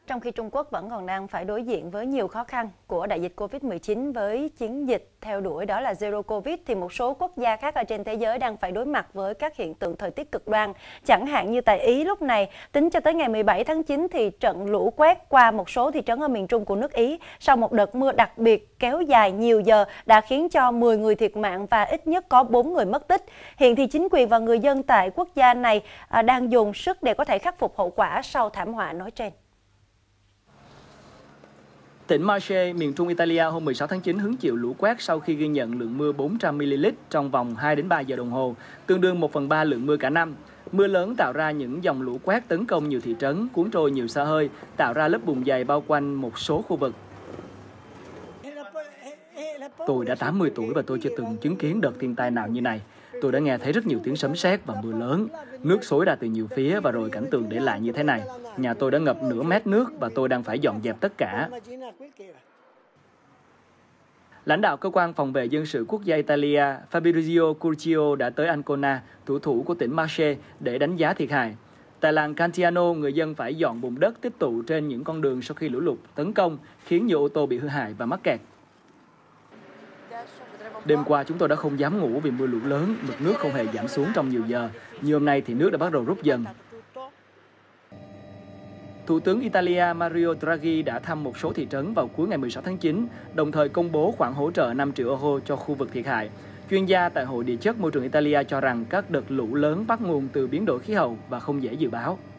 Trong khi Trung Quốc vẫn còn đang phải đối diện với nhiều khó khăn của đại dịch Covid-19 với chiến dịch theo đuổi đó là Zero Covid, thì một số quốc gia khác ở trên thế giới đang phải đối mặt với các hiện tượng thời tiết cực đoan. Chẳng hạn như tại Ý lúc này, tính cho tới ngày 17 tháng 9 thì trận lũ quét qua một số thị trấn ở miền Trung của nước Ý sau một đợt mưa đặc biệt kéo dài nhiều giờ đã khiến cho 10 người thiệt mạng và ít nhất có 4 người mất tích. Hiện thì chính quyền và người dân tại quốc gia này đang dồn sức để có thể khắc phục hậu quả sau thảm họa nói trên. Tỉnh Marche, miền trung Italia hôm 16 tháng 9 hứng chịu lũ quét sau khi ghi nhận lượng mưa 400 ml trong vòng 2 đến 3 giờ đồng hồ, tương đương 1/3 lượng mưa cả năm. Mưa lớn tạo ra những dòng lũ quét tấn công nhiều thị trấn, cuốn trôi nhiều xe hơi, tạo ra lớp bùn dày bao quanh một số khu vực. Tôi đã 80 tuổi và tôi chưa từng chứng kiến đợt thiên tai nào như này. Tôi đã nghe thấy rất nhiều tiếng sấm sét và mưa lớn. Nước xối ra từ nhiều phía và rồi cảnh tượng để lại như thế này. Nhà tôi đã ngập nửa mét nước và tôi đang phải dọn dẹp tất cả. Lãnh đạo cơ quan phòng vệ dân sự quốc gia Italia Fabrizio Curcio đã tới Ancona, thủ phủ của tỉnh Marche, để đánh giá thiệt hại. Tại làng Cantiano, người dân phải dọn bùn đất tích tụ trên những con đường sau khi lũ lụt tấn công, khiến nhiều ô tô bị hư hại và mắc kẹt. Đêm qua chúng tôi đã không dám ngủ vì mưa lũ lớn, mực nước không hề giảm xuống trong nhiều giờ. Như hôm nay thì nước đã bắt đầu rút dần. Thủ tướng Italia Mario Draghi đã thăm một số thị trấn vào cuối ngày 16 tháng 9, đồng thời công bố khoản hỗ trợ 5 triệu euro cho khu vực thiệt hại. Chuyên gia tại Hội Địa chất Môi trường Italia cho rằng các đợt lũ lớn bắt nguồn từ biến đổi khí hậu và không dễ dự báo.